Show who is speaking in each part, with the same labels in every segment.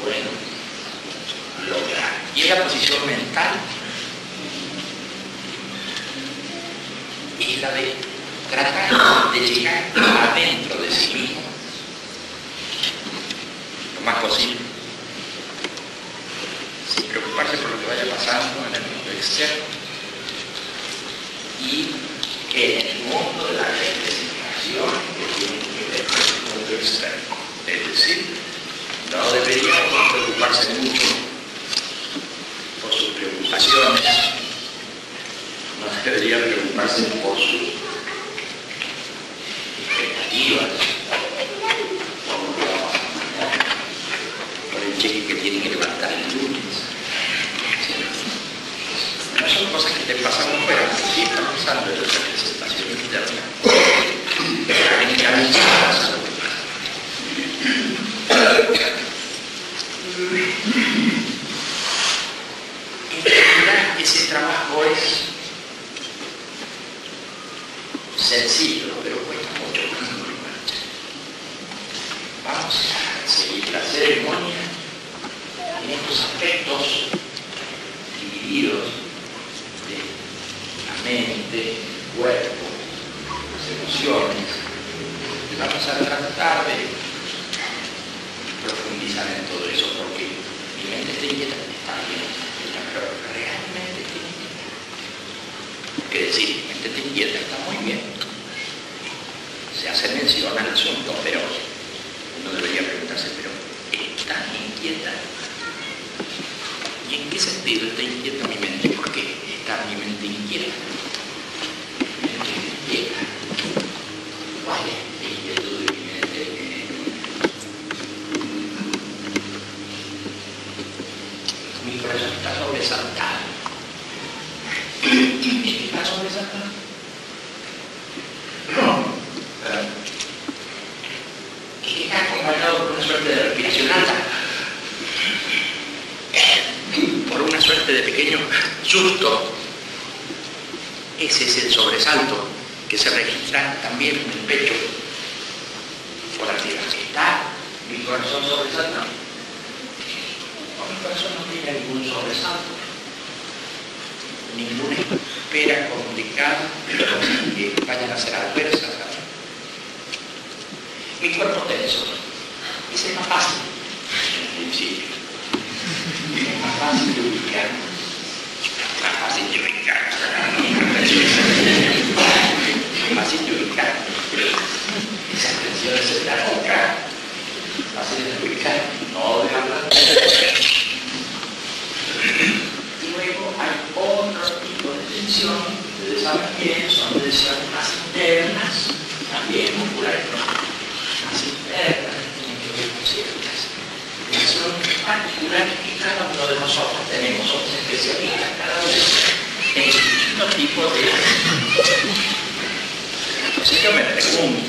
Speaker 1: bueno lograr. Y esa posición mental es la de tratar de llegar adentro de sí mismo lo más posible, sin preocuparse por lo que vaya pasando en el mundo externo y en el mundo de la representación que tiene que ver con el mundo externo. Es decir, no debería preocuparse mucho por sus preocupaciones, no debería preocuparse por sus expectativas, por lo que va a pasar mañana, por el cheque que tiene que levantar el lunes. No son cosas que te pasan fuera, sí están pasando en la representación interna. Organizadas a lo que pasa. En realidad ese trabajo es sencillo, pero cuesta mucho ponerlo en marcha. Vamos a seguir la ceremonia en estos aspectos divididos de la mente, el cuerpo, las emociones. Y vamos a tratar de profundizar en todo eso, porque mi mente está inquieta, está bien, pero realmente está inquieta. Porque decir, mi mente está inquieta está muy bien. Se hace mención al asunto, pero uno debería preguntarse, pero ¿está inquieta? ¿Y en qué sentido está inquieta mi mente? ¿Por qué está mi mente inquieta? Mi mente inquieta. ¿Cuál es la inquietud de mi mente? Mi corazón está sobresaltado. ¿Qué está sobresaltado? Que está acompañado por una suerte de respiración alta, por una suerte de pequeño susto. Ese es el sobresalto que se registra también en el pecho por arriba. ¿Está mi corazón sobresaltado? No, mi corazón no tiene ningún sobresalto, ninguna espera complicada de cosas que vayan a ser adversas a mí. Mi cuerpo tenso, ese es más fácil en el principio, es más fácil de ubicar, más fácil de ubicar, esas tensiones se dan acá, fáciles de ubicar, no de hablar. Y luego hay otro tipo de tensión, ustedes saben bien, son tensiones más internas, también musculares, más internas, tienen que ver con ciertas tensiones particulares que cada uno de nosotros tenemos, somos especialistas cada vez en distintos tipos de... Entonces yo me pregunto,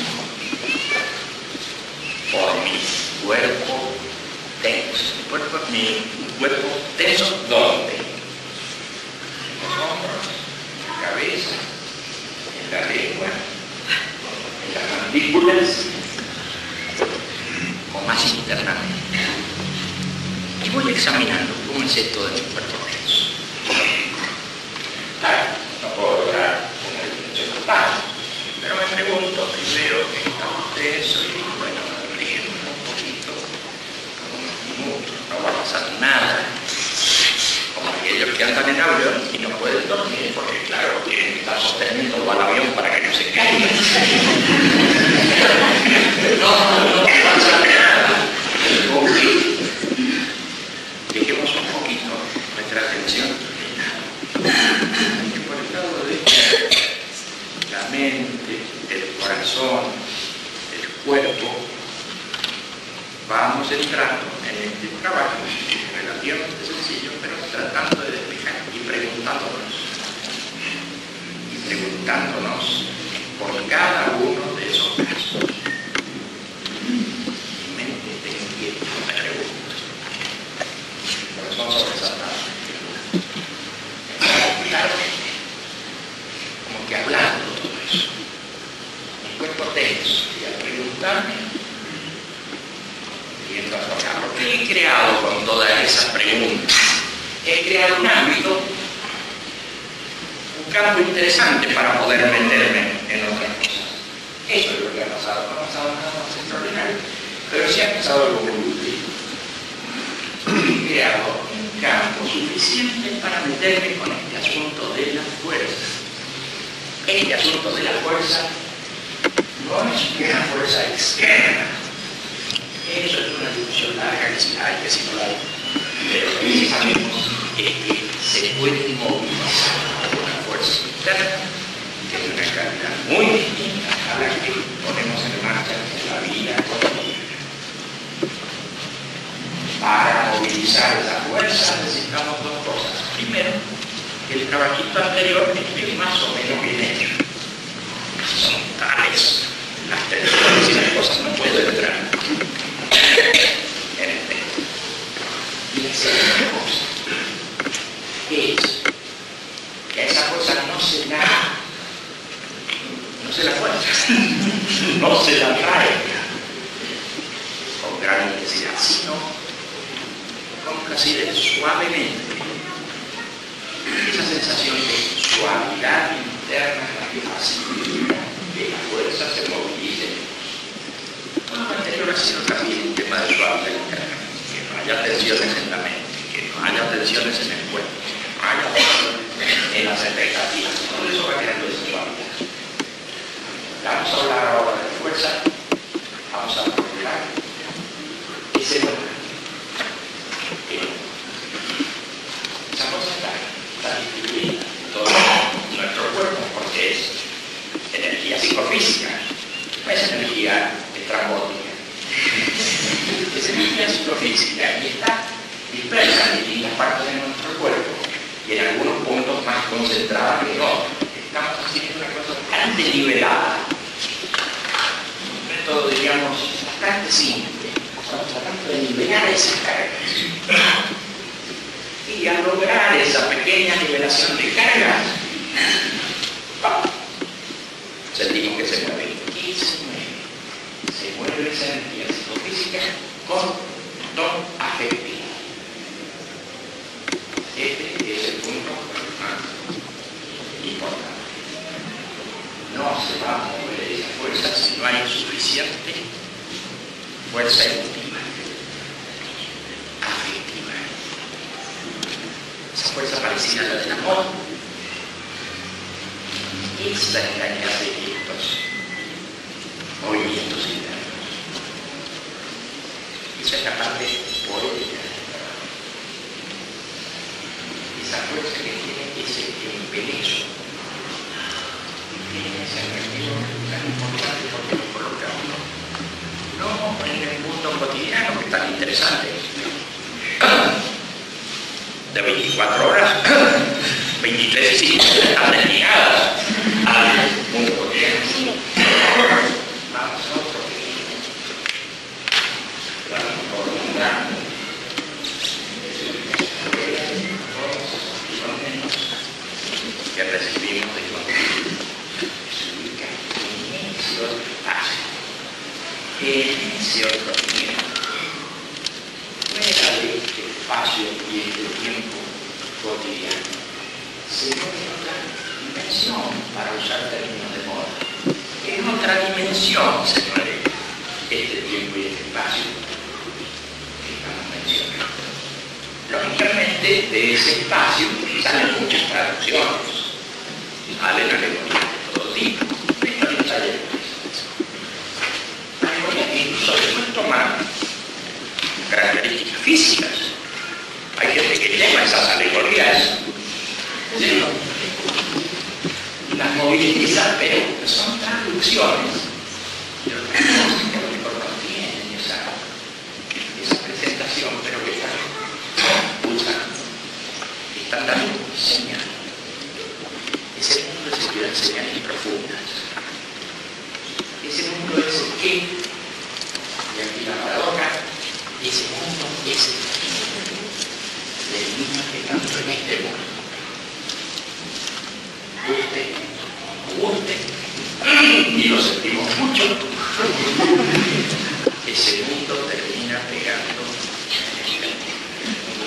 Speaker 1: por mi cuerpo tenso, mi cuerpo tenso, ¿dónde? En los hombros, en la cabeza, en la lengua, en las mandíbulas, o más internamente. Y voy examinando cómo es esto de mi cuerpo tenso. Claro, no puedo lograr con el tenso total, pero me pregunto primero que estamos tensos y bueno, relajemos un poquito, unos minutos, no va a pasar nada. Como aquellos que andan en avión y no pueden dormir porque claro, tienen que estar sosteniendo al avión para que no se caiga. No pasa nada. Dejemos un poquito nuestra atención por el lado de la mente, el corazón, el cuerpo. Vamos entrando en este trabajo relativamente sencillo, pero tratando de despejar y preguntándonos por cada uno de esos casos. Mi mente está inquieta, me pregunto. Corazón sobresaltado. Claro, como que hablando todo eso. Mi cuerpo tenso, y al preguntarme, viendo hacia acá, ¿por qué he creado con esas preguntas. He creado un ámbito, un campo interesante para poder meterme en otras cosas. Eso es lo que ha pasado. No ha pasado nada más extraordinario, pero sí ha pasado algo muy útil. He creado un campo suficiente para meterme con este asunto de la fuerza. Este asunto de la fuerza no es una fuerza externa. Eso es una discusión larga que si hay, que si no la hay. Pero lo que sabemos es que se puede movilizar una fuerza interna que es una calidad muy distinta a la que ponemos en marcha en la vida cotidiana. Para movilizar esa fuerza necesitamos dos cosas. Primero, que el trabajito anterior esté más o menos bien hecho. Son tales las tensiones y las cosas no pueden entrar en el texto. Y la segunda cosa es que a esa fuerza no se la fuerza, no se la trae con gran intensidad, sino con placidez, suavemente. Esa sensación de suavidad interna es la que facilita que la fuerza se movilice. Lo anterior ha sido también un tema de suavidad interna, que no haya tensiones en la mente, que no haya tensiones en el cuerpo, que no haya tensiones en las expectativas. Todo eso va creando esa suavidad. Vamos a hablar ahora de fuerza, vamos a procurar ese lugar. Esa fuerza está distribuida en todo nuestro cuerpo porque es energía psicofísica, no es energía estrambótica. Es energía psicofísica y está dispersa en distintas partes de nuestro cuerpo y en algunos puntos más concentrada que en otros. Estamos haciendo una cosa bastante nivelada. Un método, digamos, bastante simple. Estamos tratando de nivelar esas cargas. Y al lograr esa pequeña nivelación de cargas, sentimos que se mueve. Y se mueve esa energía psicofísica con don afectivo. Este es el punto importante. No se va a mover esa fuerza si no hay suficiente fuerza emotiva, afectiva. Esa fuerza parecida a la del amor es la encargada de estos movimientos internos. Esa es la parte poética. Esa fuerza que tiene ese embelezo, tiene ese atractivo tan importante porque nos coloca uno no en el mundo cotidiano que es tan interesante de 24 horas 23 y 5 están destinadas al mundo cotidiano. Vamos a otro que recibimos de Dios se ubica en ese otro espacio, en ese otro tiempo, fuera de este espacio y este tiempo cotidiano. Se mueve otra dimensión, para usar términos de moda. En otra dimensión se mueve este tiempo y este espacio que estamos mencionando. Lógicamente, de ese espacio salen muchas traducciones, salen alegorías de todo tipo, historias alegorías. Alegorías que incluso después toman características físicas. Hay gente que llama esas alegorías, ¿sí? Las moviliza, pero son traducciones de otras cosas que a lo mejor no tienen esa presentación, pero que están usando, están dando señales. Ese mundo es el que da señales profundas. Ese mundo es el que, y aquí la paradoja, ese mundo es el del mismo que tanto en este mundo. Guste, y lo sentimos mucho, ese mundo termina pegando en el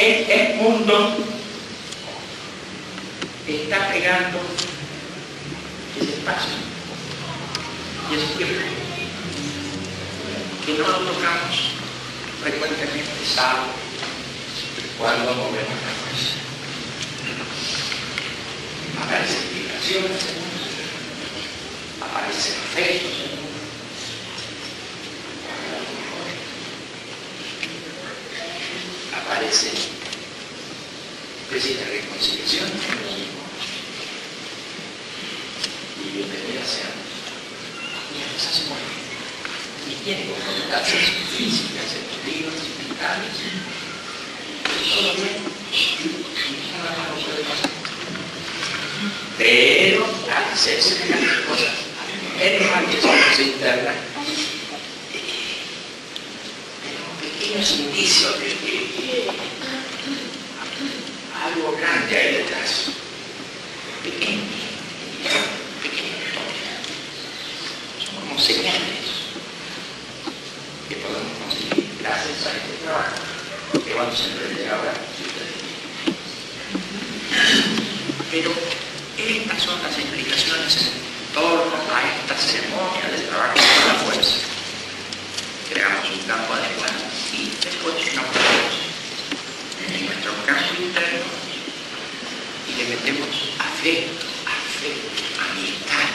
Speaker 1: el mundo está pegando ese espacio y ese tiempo que no lo tocamos frecuentemente, salvo cuando movemos la fuerza. Aparecen vibraciones en el mundo, aparecen afectos en el mundo. Aparecen especies de reconciliación y bienvenidas sean. Y entonces se mueven y tienen connotaciones físicas, emotivas, mentales. Todo bien, nada más no puede pasar. Pero al hacerse las cosas en manifestaciones internas, pequeños indicios de que algo grande hay detrás. Pequeños. Son como señales que podemos conseguir gracias a este trabajo que vamos a emprender ahora. Pero estas son las explicaciones en torno a esta ceremonia del trabajo con la fuerza. Creamos un campo adecuado y después una fuerza en nuestro campo interno y le metemos afecto, amistad.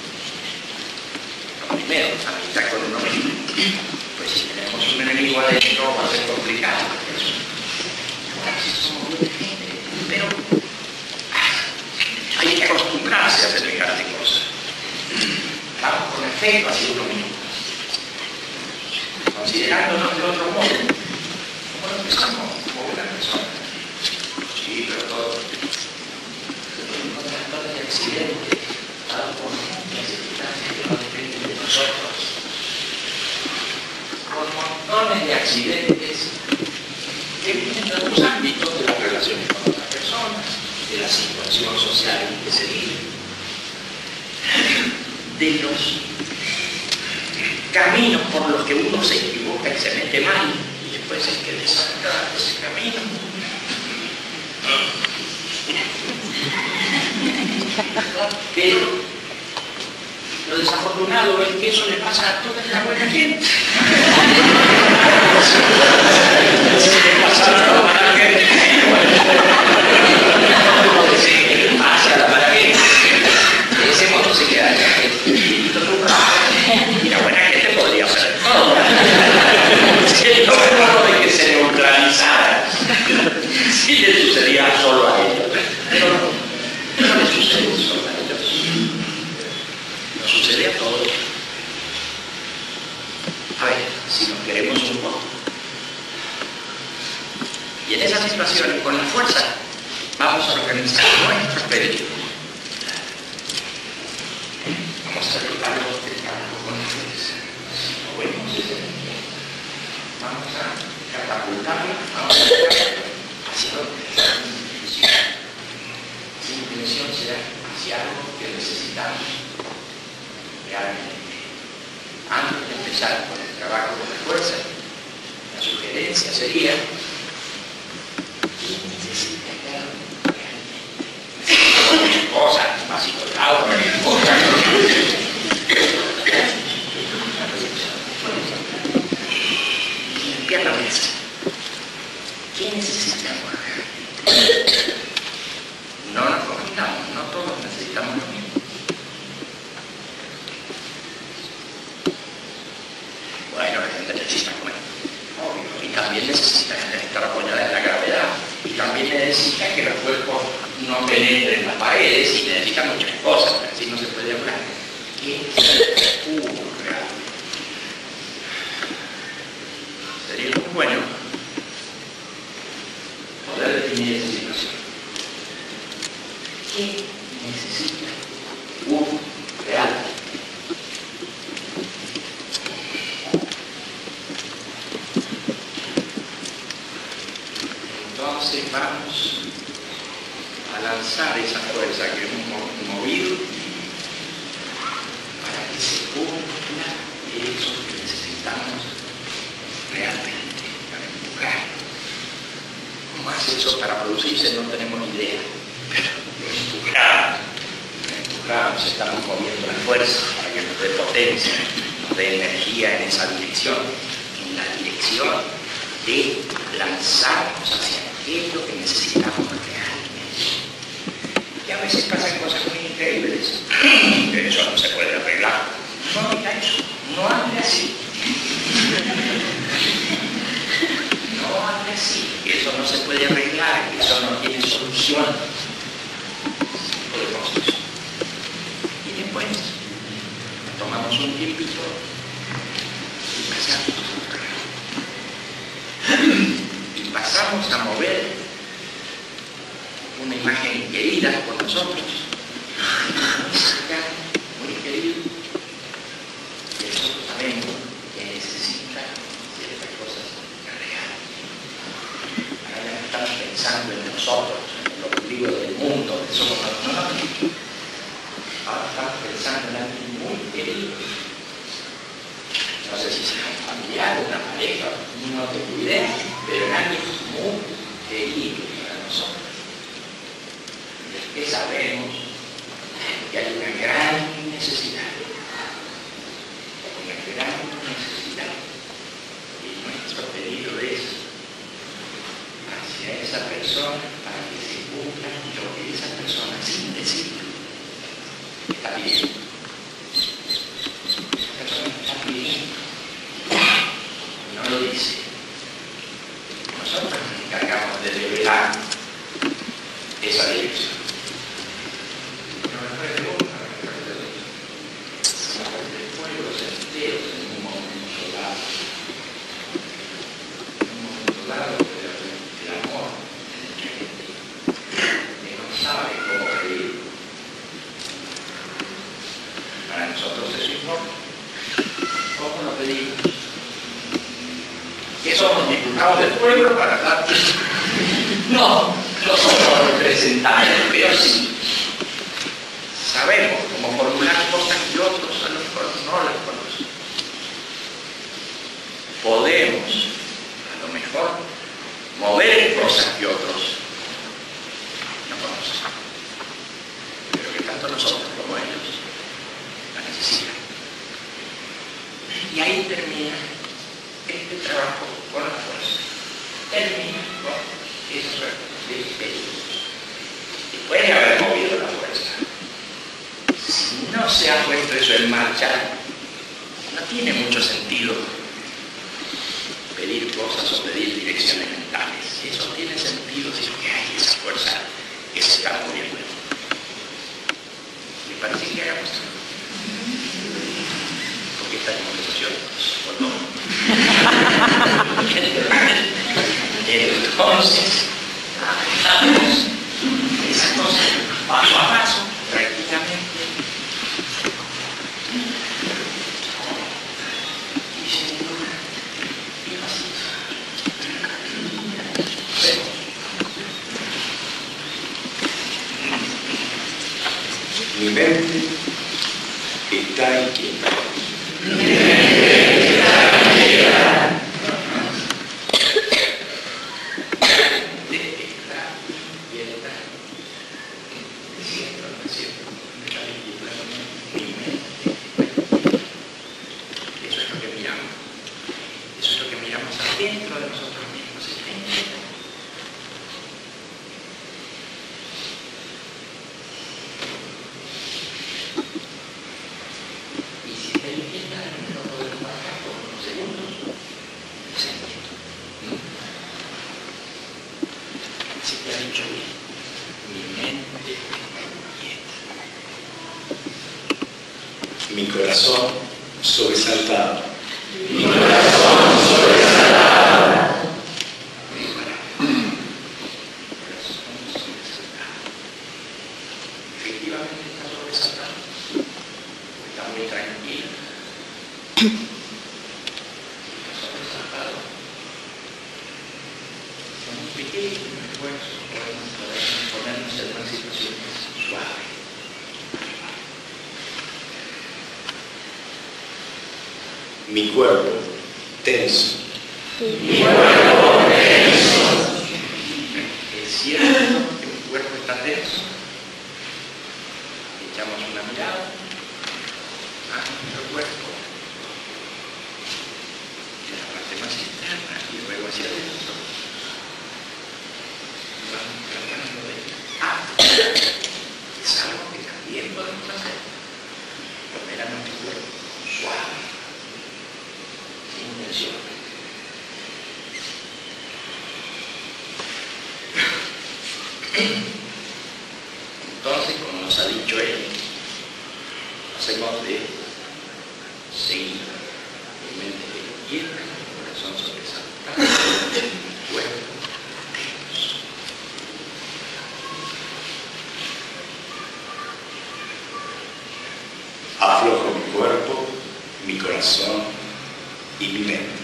Speaker 1: Lo primero, amistad con uno mismo. Pues si tenemos un enemigo adentro va a ser complicado. Pero hay que acostumbrarse a semejante cosas. Vamos con afecto hacia uno mismo, considerándonos de otro modo, como lo pensamos como una persona. Sí, pero todo. Montones de accidentes, dados por muchas circunstancias que no dependen de nosotros. Con montones de accidentes que vienen de los ámbitos de las relaciones con otras personas, de la situación social en que se vive, de los caminos por los que uno se equivoca y se mete mal y después hay que desatar ese camino. Pero lo desafortunado es que eso le pasa a toda la buena gente. Le pasa a la mala gente. Le pasa a la mala gente. De ese modo se queda la gente. Y la buena gente podría hacer todo. Siendo un modo de que se neutralizara. Si le sucedía solo a ellos. Pero no le sucede solo a ellos. Nos sucede a todos. A ver, si nos queremos un poco. Y en esas situaciones, con la fuerza, vamos a organizar nuestros pedidos. Vamos a prepararnos del trabajo con la fuerza. Si no vemos ese momento, vamos a catapultarlo, vamos a hacia donde la intención será hacia algo que necesitamos realmente. Antes de empezar con el trabajo con la fuerza, la sugerencia sería ¿quién necesita algo realmente? Cosas, vasito de agua, limpiar la mesa. ¿Quién necesita agua? No nos comentamos, no todos necesitamos lo mismo. Bueno, la gente necesita comer, obvio, y también necesita estar apoyada en la gravedad, y también necesita que los cuerpos no penetren las paredes, y necesita muchas cosas, así no se puede hablar. ¿Qué ocurre? Sería muy bueno poder definir esa situación. ¿Qué necesita un real? Entonces vamos a lanzar esa fuerza que hemos movido para que se cumpla eso que necesitamos realmente, para empujar. ¿Cómo hace eso para producirse? No tenemos ni idea. Pero lo empujamos, estamos moviendo la fuerza para que nos dé potencia, nos dé energía en esa dirección, en la dirección de lanzarnos hacia aquello que necesitamos realmente. Y a veces pasan cosas muy increíbles. Eso no se puede arreglar. No diga eso, no hable así. No hable así, eso no se puede arreglar, eso no tiene solución. Podemos eso. Y después tomamos un tiempito y pasamos a mover una imagen querida por nosotros, muy cercana, muy querida, que nosotros sabemos que necesita ciertas cosas reales. Ahora ya estamos pensando en nosotros, en los peligros del mundo, que somos nosotros. Ahora estamos pensando en alguien muy querido. No sé si será un familiar, una pareja, no tengo idea, pero en alguien muy querido para nosotros. Que sabemos que hay una gran necesidad. Una gran necesidad. Y nuestro pedido es hacia esa persona para que se cumpla lo que esa persona sin decirlo está pidiendo. Esa persona está pidiendo. No lo dice. Nosotros nos encargamos de revelar esa dirección. Del pueblo para dar. No somos representantes, pero sí sabemos cómo formular cosas que otros a lo mejor no las conocen. Podemos, a lo mejor, mover cosas que otros no conocen, pero que tanto nosotros como ellos la necesitan. Y ahí termina este trabajo con la fuerza. Termina con esa suerte de pedidos. Después de haber movido la fuerza, si no se ha puesto eso en marcha, no tiene mucho sentido pedir cosas o pedir direcciones mentales. Eso tiene sentido si es que hay esa fuerza que se está moviendo. Me parece que hagamos eso. Porque esta conversación o no. Entonces, hagamos esas cosas paso a paso, prácticamente, y sin duda, y así.
Speaker 2: Mi mente está inquieta. Mi corazón sobresaltado. Mi corazón sobresaltado.
Speaker 1: Efectivamente está sobresaltado. Está muy tranquilo. Está sobresaltado. Con un pequeño esfuerzo podemos ponernos en una situación suave.
Speaker 2: Mi cuerpo tenso.
Speaker 3: Mi cuerpo tenso.
Speaker 1: Entonces, como nos ha dicho él, hacemos de seguir en mente quieta, corazón sobresaltado, cuerpo tenso.
Speaker 2: Aflojo mi cuerpo, mi corazón y mi mente.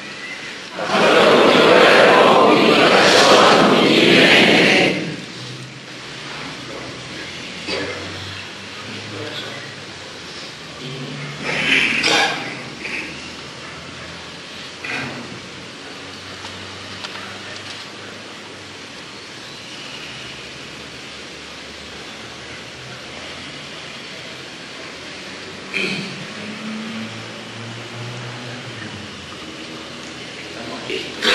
Speaker 1: Estamos listos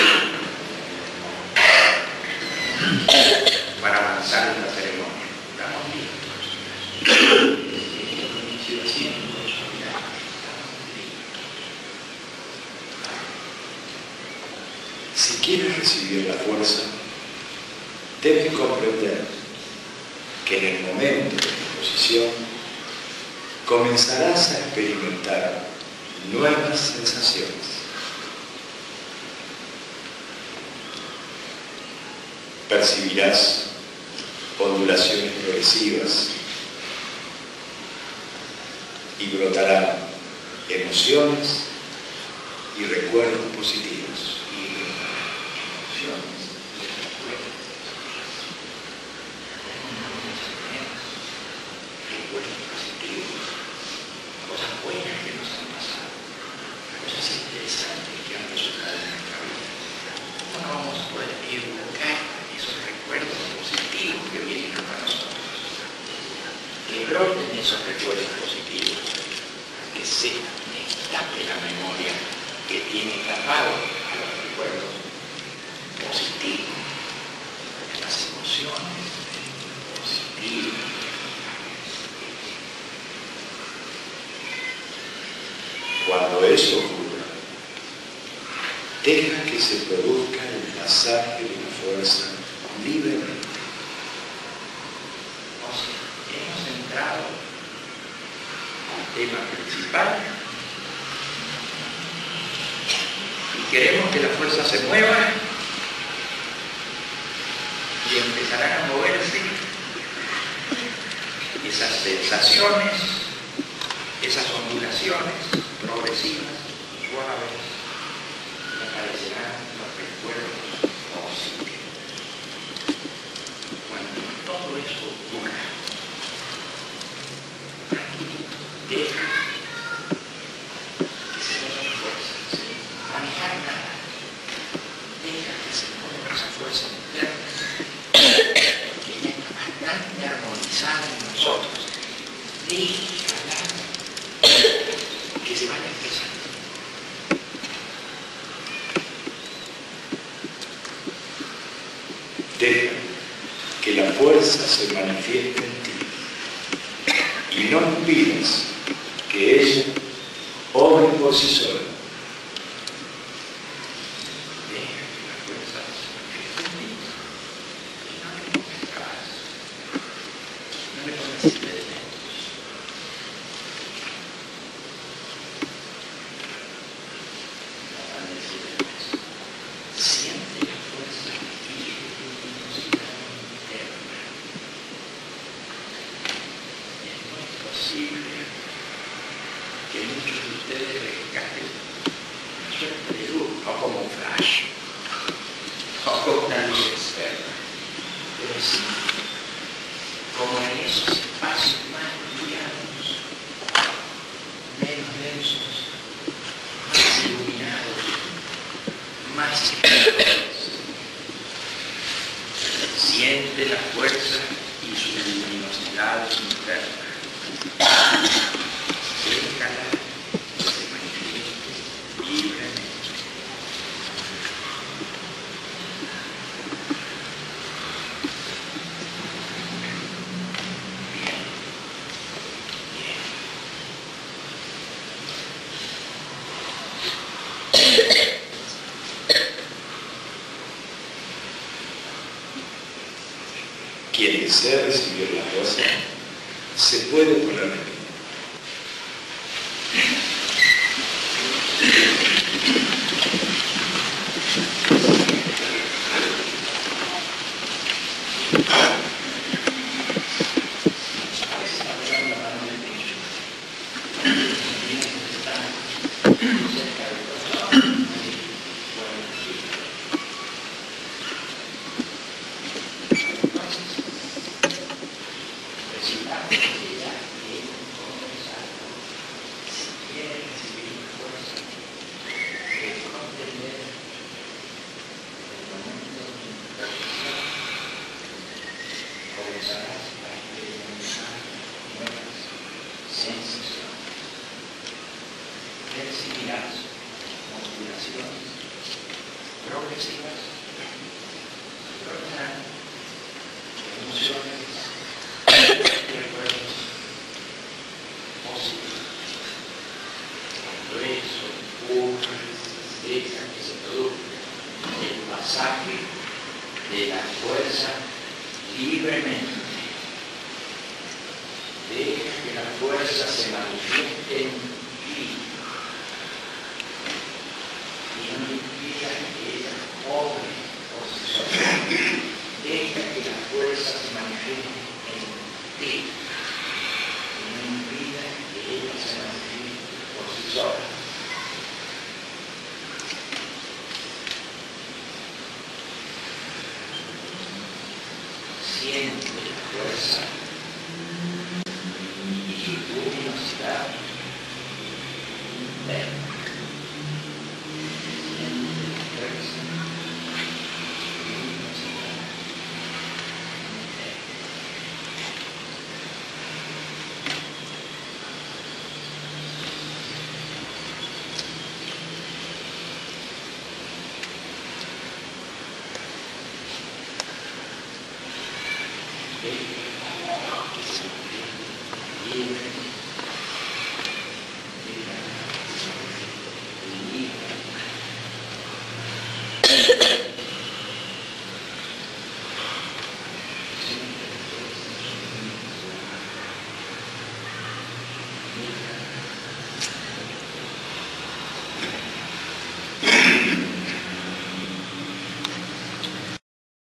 Speaker 1: para avanzar en la ceremonia. Estamos listos. Inicio haciendo suavidad. Estamos listos.
Speaker 2: Si quieres recibir la fuerza, debes comprender que en el momento de la exposición comenzarás a experimentar nuevas sensaciones. Percibirás ondulaciones progresivas y brotarán emociones y recuerdos positivos.
Speaker 1: Cosas buenas que nos han pasado, cosas interesantes que han resultado en nuestra vida. ¿Cómo no vamos a poder evocar esos recuerdos positivos que vienen para nosotros? Que broten esos recuerdos positivos, que se destape la memoria que tiene grabado a los recuerdos positivos, las emociones positivas.
Speaker 2: Cuando eso ocurra, deja que se produzca el pasaje de la fuerza libremente.
Speaker 1: Hemos entrado al tema principal y queremos que la fuerza se mueva y empezarán a moverse esas sensaciones, esas ondulaciones progresivas, suaves, y aparecerán los recuerdos positivos. Cuando todo eso ocurra, deja que se mueva la fuerza, sin manejar nada. Deja que se mueva esa fuerza interna, que ya está bastante armonizada en nosotros. Déjala que se vaya empezando.
Speaker 2: Deja que la fuerza se manifieste en ti y no impidas que ella obre por sí sola.
Speaker 1: Deja que la fuerza se manifieste en ti y no le pongas trabas, no le pongas impedimentos. Siente la fuerza que tiene luminosidad interna. Es muy posible que muchos de ustedes rescaten una suerte de luz, no como un flash, no como una luz externa, pero sí como en esos espacios más brillantes, menos densos, más iluminados, más espirituales. Siente la fuerza y su luminosidad interna. Déjala que se manifieste libremente. Bien, bien.
Speaker 2: Quien desea recibir la rosa se puede poner de pie.
Speaker 1: Recibirás motivaciones progresivas, emociones, recuerdos positivos. Cuando eso ocurre, deja que se produzca el pasaje de la fuerza libremente. Deja que la fuerza se manifieste en ti. Y no impida que ella obre por sí sola. Deja que la fuerza se manifieste en ti. Y no impida que ella se manifieste por sí sola. Siente la fuerza y su luminosidad interna. Libre